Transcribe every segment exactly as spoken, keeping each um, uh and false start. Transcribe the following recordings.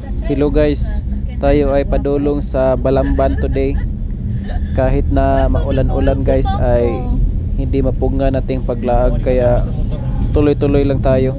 Hello guys, tayo ay padulong sa Balamban today. Kahit na maulan-ulan guys ay hindi mapunga nating paglaag, kaya tuloy-tuloy lang tayo.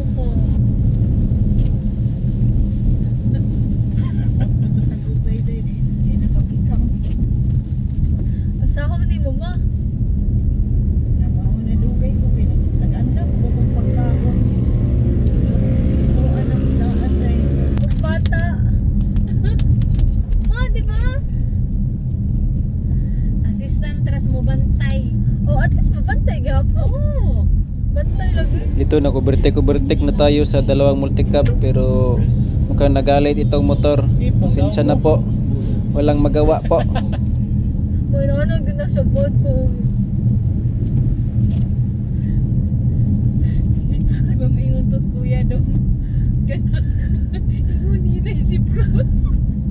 Dito na kubertek-kubertek na tayo sa dalawang multicab, pero mukhang nagalit itong motor. Pasensya na po, walang magawa po. Wala na doon na sa boat ko. Diba maingon tos kuya doon? Ganak. Ingon hinay si Bruce.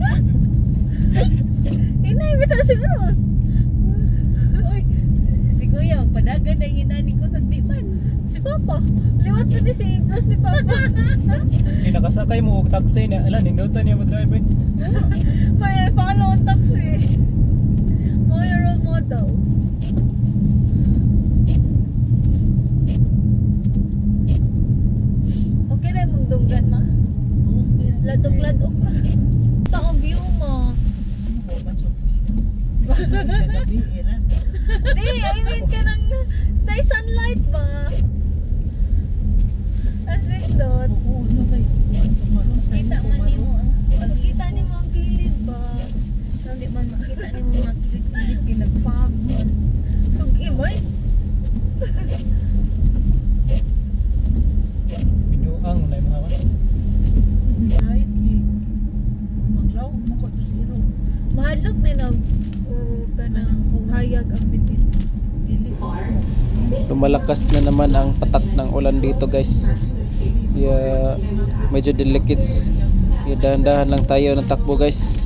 Hinay bitaw si Bruce. Uy, si kuya magpadagan na inani ko sa diman. Si Papa, liwat pa ni si Bruce ni Papa. Kinakasakay mo og taxi na, ala nindutan niya mo driver. May follow ang taxi. Mga role model. Okay na mong dunggan ma? Ladok-ladok na. Taong view mo. Di, I mean ka ng stay sunlight ba? As nindot. Kita man ni mo. Kita ni mo ang gilid ba? Hindi man makita ni mo mga kilid-kilid ginag-fog man. Sugi mo eh. Pinuang na yung mga man. Kahit eh. Maglaw mo ko to zero. Mahadlok din ang kanang hayag ang bitin. So malakas na naman ang patak ng ulan dito guys. Kaya medyo delicate. Kaya dahan-dahan lang tayo ng takbo guys.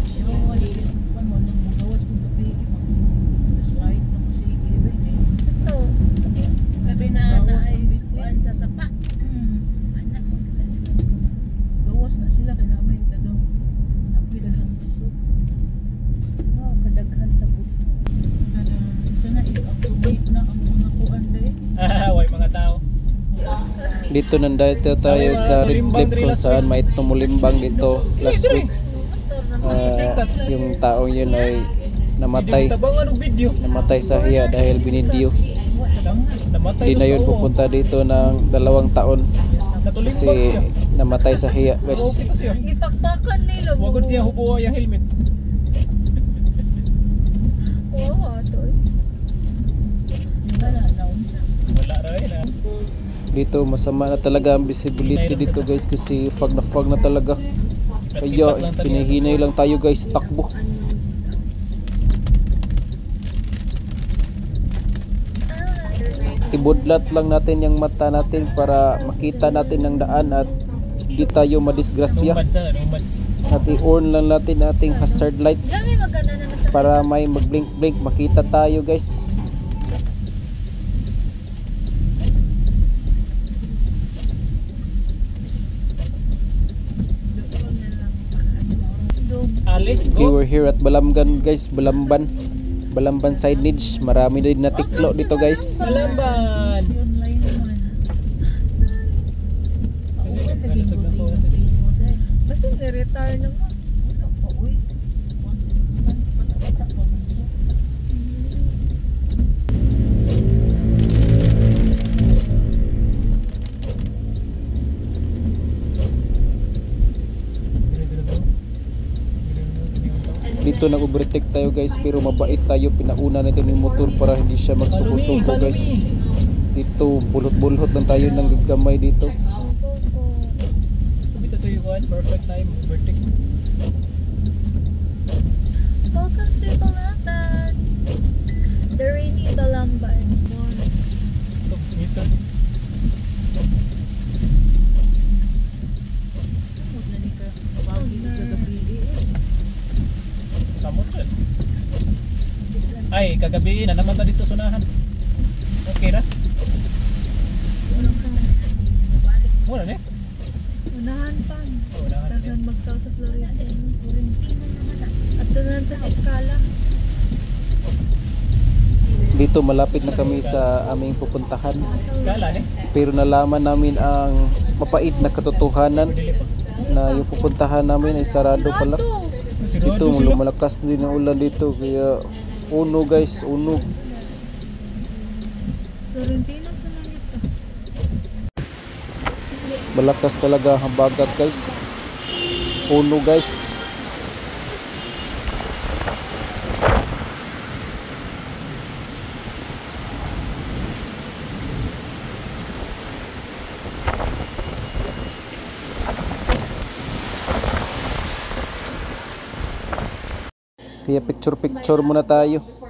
Ito. Gabi na na ay kuan sa sapa. Anak mo na sila. Gawas na sila kaya may dagaw. Apoy daghang piso. Wow, kadaghan sa buto. Ana isa na i-automate na ang mga kuan dai. Ah, way mga tao. Si Oscar. Dito nandito tayo sa Red Cliff kung saan may tumulimbang dito last week. Uh, yung taong yun ay namatay. Tabangan og video. Namatay sa hiya dahil binidyo. Hindi na yun pupunta dito ng dalawang taon kasi namatay sa hiya guys. Gipaktakan nila mo. Wagod niya hubo yung helmet. Wow, atoy. Wala na unsa. Wala ra na. Dito masama na talaga ang visibility dito guys kasi fog na fog na talaga. Kaya pinahinay lang tayo guys sa takbo. Ibudlat lang natin yung mata natin para makita natin ang daan at hindi tayo madisgrasya. At i-on lang natin ating hazard lights para may mag-blink-blink makita tayo guys. Okay, we're here at Balamban guys, Balamban. Balamban signage. Marami din na tiklo dito guys. Balamban. Basta na-retire naman. Dito nag-overtake tayo guys, pero mabait tayo, pinauna natin yung motor para hindi siya magsuko-suko guys. Dito bulot-bulot lang tayo ng gagamay dito. Kubita to yung one, perfect time, overtake. Welcome to Balamban. The rainy Balamban. Ito, dito. Samot yun. Ay, kagabi na naman ta dito sunahan. Okay na? Muna na eh. Unahan pa. Unahan. Daghan magtaw sa Florida. At doon to sa Escala. Dito malapit na kami sa aming pupuntahan. Skala ni. Pero nalaman namin ang mapait na katotohanan na yung pupuntahan namin ay sarado pala. Dito lumalakas din ang ulan dito kaya uno guys, uno. Florentino sa nangito. Malakas talaga ang bagat guys. Uno guys. Kaya picture picture muna tayo.